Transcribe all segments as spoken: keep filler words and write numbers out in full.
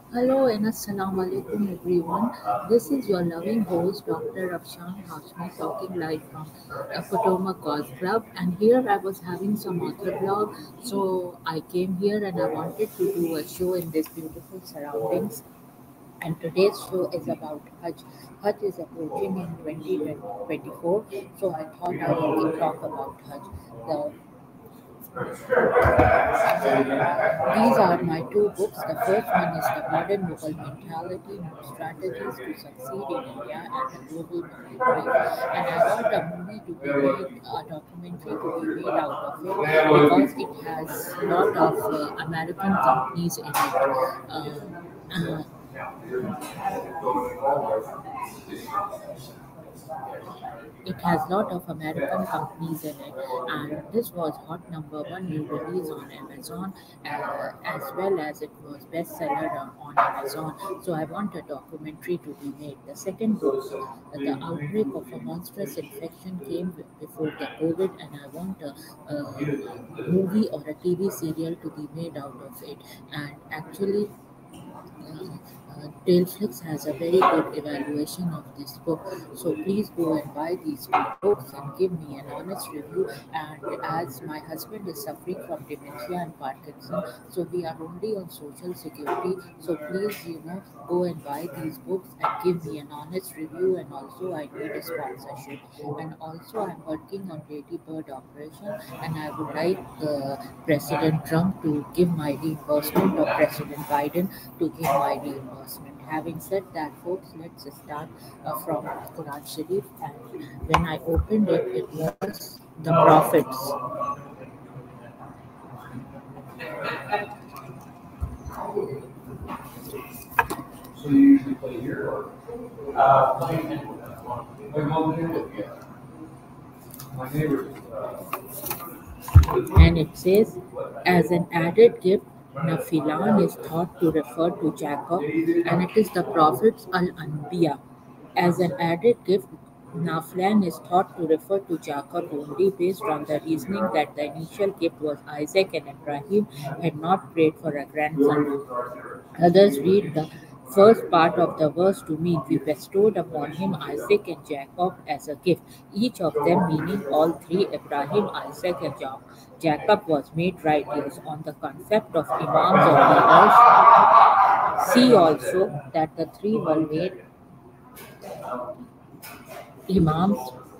Hello and assalamu alaikum everyone. This is your loving host Doctor Rafshan Hashmi talking live from uh, Potomac Golf Club, and here I was having some author blog, so I came here and I wanted to do a show in this beautiful surroundings. And today's show is about Hajj. Hajj is approaching in twenty twenty-four, so I thought I would talk about Hajj. The These are my two books. The first one is The Modern Mughal Mentality, New Strategies to Succeed in India and the Global Marketplace. And I want a movie to be made, a documentary to be made out of it because it has a lot of uh, American companies in it. Uh, uh, It has lot of American companies in it, and this was hot number one new release on Amazon, uh, as well as it was bestseller on, on Amazon. So I want a documentary to be made. The second book, uh, the outbreak of a monstrous infection came be- before the COVID, and I want a, a movie or a T V serial to be made out of it. And actually, uh, uh, Tailflix has a very good evaluation of this book. So please go and buy these two books and give me an honest review. And as my husband is suffering from dementia and Parkinson, so we are only on social security. So please, you know, go and buy these books and give me an honest review. And also, I need a sponsorship. And also, I'm working on Lady Bird operation, and I would like uh, President Trump to give my reimbursement or President Biden to give my reimbursement. Having said that, folks, let's start uh, from Quran Sharif. And when I opened it, it was the prophets. So you usually play here, or uh, my mom did, yeah. My neighbors. And it says, as an added gift, Naphilan is thought to refer to Jacob, and it is the prophets Al Anbiya. As an added gift, Naphilan is thought to refer to Jacob only based on the reasoning that the initial gift was Isaac and Ibrahim had not prayed for a grandson. Others read the first part of the verse to mean we bestowed upon him Isaac and Jacob as a gift, each of them meaning all three Abraham, Isaac, and Ja- Jacob was made righteous on the concept of imams or leaders. See also that the three were made imams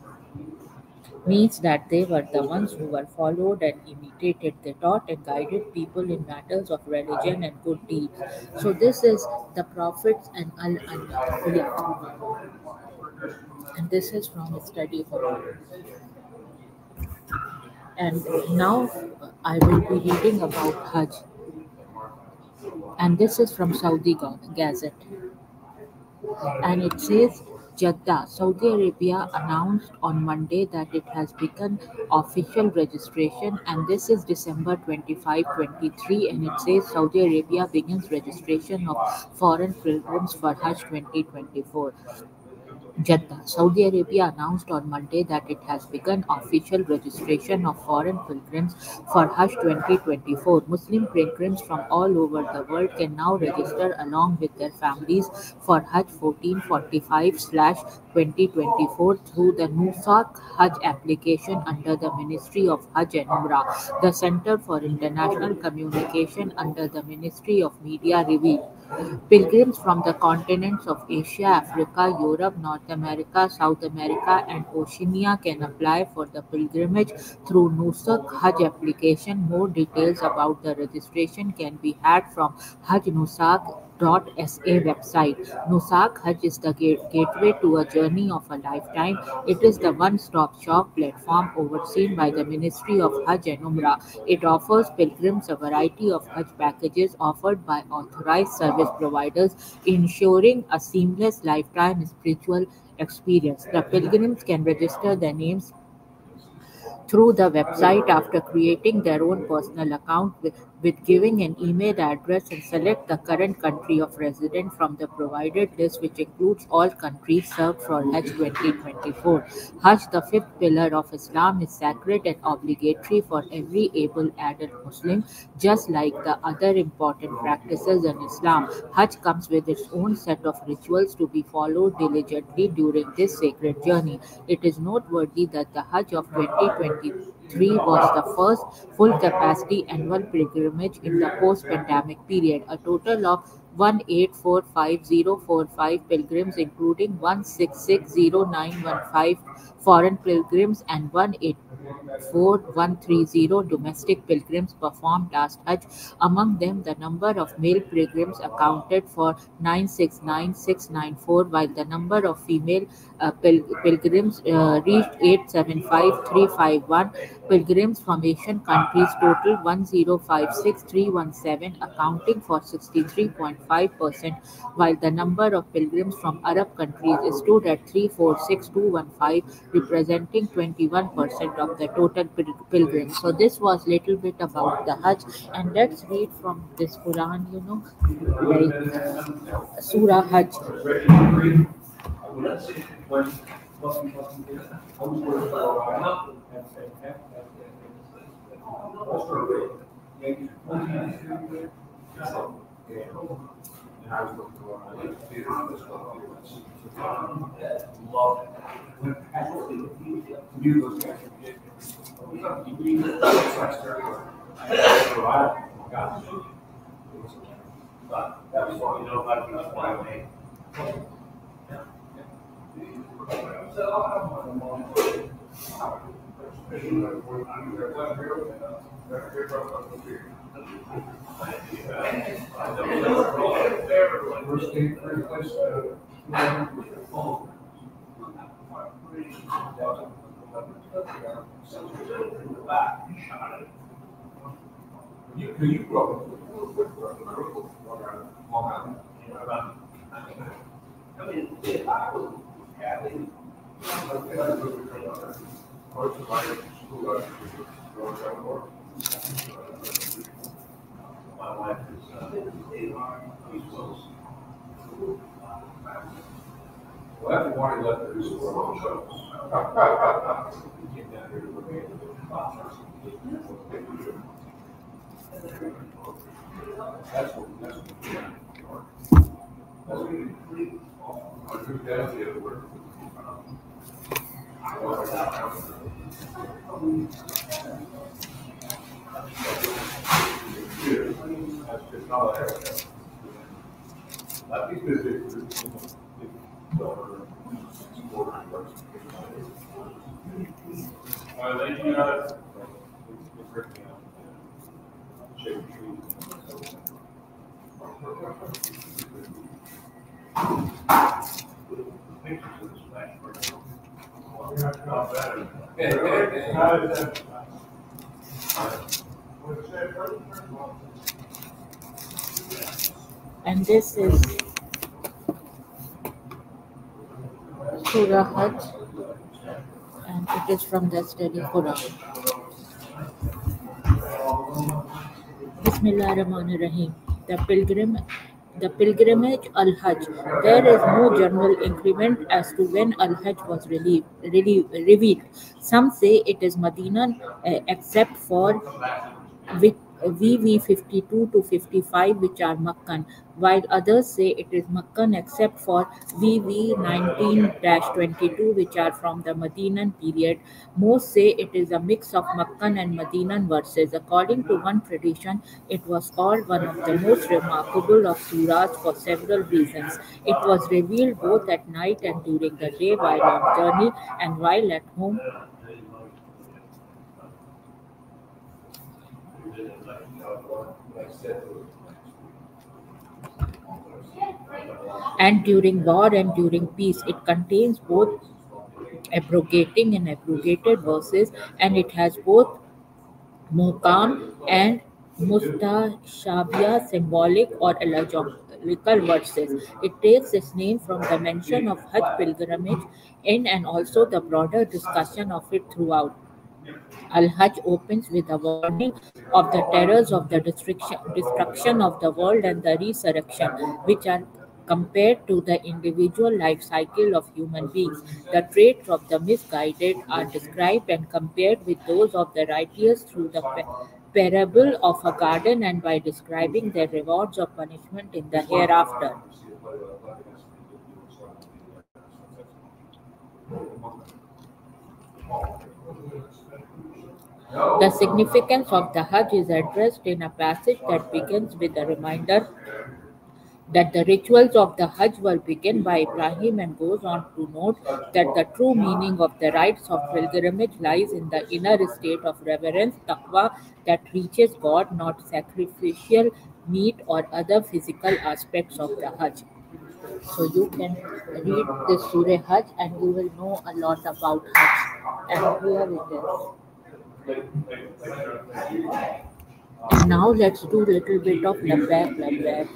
means that they were the ones who were followed and imitated. They taught and guided people in matters of religion and good deeds. So this is the prophets and Al Anbiya, and this is from a study for. And now uh, I will be reading about Hajj, and this is from Saudi Ga- Gazette. And it says Jeddah, Saudi Arabia announced on Monday that it has begun official registration, and this is December twenty-fifth, twenty-three, and it says Saudi Arabia begins registration of foreign pilgrims for Hajj twenty twenty-four. Jeddah, Saudi Arabia announced on Monday that it has begun official registration of foreign pilgrims for Hajj twenty twenty-four. Muslim pilgrims from all over the world can now register along with their families for Hajj fourteen forty-five/twenty twenty-four through the Nusach Hajj application under the Ministry of Hajj and Umrah. The Center for International Communication under the Ministry of Media revealed. Pilgrims from the continents of Asia, Africa, Europe, North America, South America, and Oceania can apply for the pilgrimage through Nusuk Hajj application. More details about the registration can be had from Hajj Nusak dot sa website. Nusak Hajj is the gate- gateway to a journey of a lifetime. It is the one-stop shop platform overseen by the Ministry of Hajj and Umrah. It offers pilgrims a variety of Hajj packages offered by authorized service providers, ensuring a seamless lifetime spiritual experience. The pilgrims can register their names through the website after creating their own personal account with with giving an email address and select the current country of residence from the provided list, which includes all countries served for Hajj twenty twenty-four. Hajj, the fifth pillar of Islam, is sacred and obligatory for every able adult Muslim, just like the other important practices in Islam. Hajj comes with its own set of rituals to be followed diligently during this sacred journey. It is noteworthy that the Hajj of twenty twenty-three was the first full capacity annual pilgrimage in the post pandemic period. A total of one eight four five zero four five pilgrims, including one six six zero nine one five foreign pilgrims and one eight four one three zero domestic pilgrims, performed last Hajj. Among them, the number of male pilgrims accounted for nine six nine six nine four, while the number of female uh, pil- pilgrims uh, reached eight seven five three five one. Pilgrims from Asian countries totaled one zero five six three one seven, accounting for sixty-three point five percent, while the number of pilgrims from Arab countries stood at three four six two one five, representing twenty-one percent of the total pil- pilgrims. So this was little bit about the Hajj, and let's read from this Quran, you know, like uh, Surah Hajj. And this is Surah Hajj, and it is from the study Quran. Bismillah Rahman Rahim. The pilgrim the pilgrimage Al Hajj. There is no general agreement as to when Al Hajj was relieved, relieved, revealed. Some say it is Medina, uh, except for with V V fifty-two to fifty-five, which are Makkan, while others say it is Makkan except for V V nineteen twenty-two, which are from the Medinan period. Most say it is a mix of Makkan and Medinan verses. According to one tradition, it was called one of the most remarkable of surahs for several reasons. It was revealed both at night and during the day while on journey and while at home and during war and during peace. It contains both abrogating and abrogated verses, and it has both muqam and mustashabia symbolic or allegorical verses. It takes its name from the mention of Hajj pilgrimage in and also the broader discussion of it throughout. Al-Hajj opens with a warning of the terrors of the destruction, destruction of the world and the resurrection, which are compared to the individual life cycle of human beings. The traits of the misguided are described and compared with those of the righteous through the pa- parable of a garden and by describing their rewards or punishment in the hereafter. The significance of the Hajj is addressed in a passage that begins with a reminder that the rituals of the Hajj were begun by Ibrahim and goes on to note that the true meaning of the rites of pilgrimage lies in the inner state of reverence, taqwa, that reaches God, not sacrificial meat or other physical aspects of the Hajj. So you can read the Surah Hajj and you will know a lot about Hajj. And here it is. And now let's do a little bit of Labbaik Labbaik.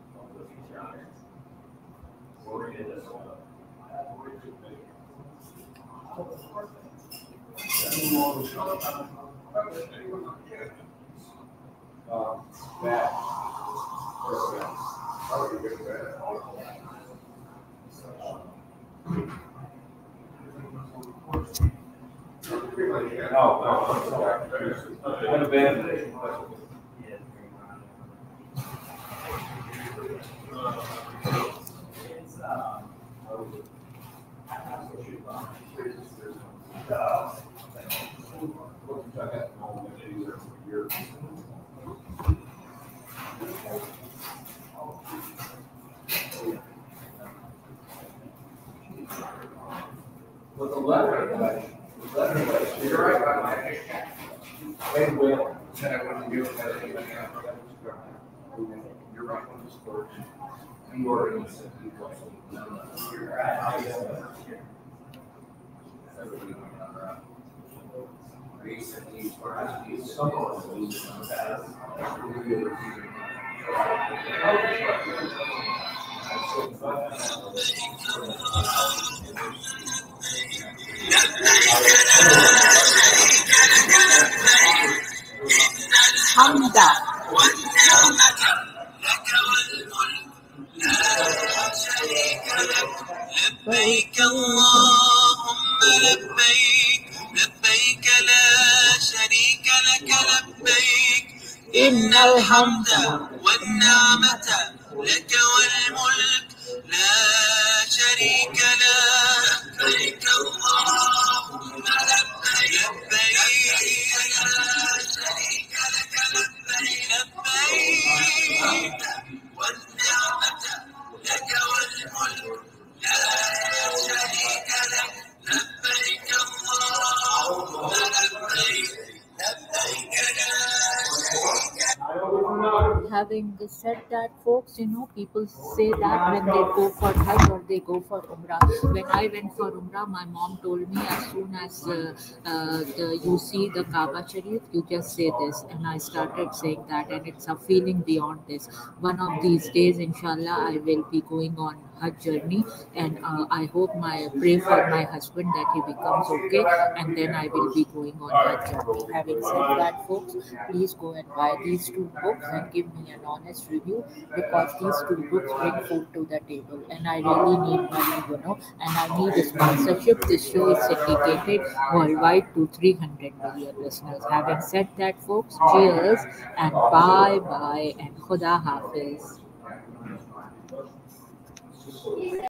Hamda. لبيك اللهم لبيك لبيك لا شريك لك لبيك إن الحمد والنعمة لك والملك لا شريك له لبيك اللهم لبيك لبيك لا شريك لك لبيك لبيك والنعمة لك والملك لا شريك لك لبيك اللهم لبيك لبيك لا شريك لك. Having said that, folks, you know, people say that when they go for Hajj or they go for Umrah. When I went for Umrah, my mom told me as soon as uh, uh, the, you see the Kaaba Sharif, you just say this. And I started saying that, and it's a feeling beyond this. One of these days, inshallah, I will be going on Hajj journey, and uh, I hope my pray for my husband that he becomes okay, and then I will be going on Hajj journey. Having said that, folks, please go and buy these two books and give me an honest review because these two books bring food to the table, and I really need money, you know, and I need a sponsorship. This show is syndicated worldwide to three hundred million listeners. Having said that, folks, cheers and bye bye and Khuda Hafiz.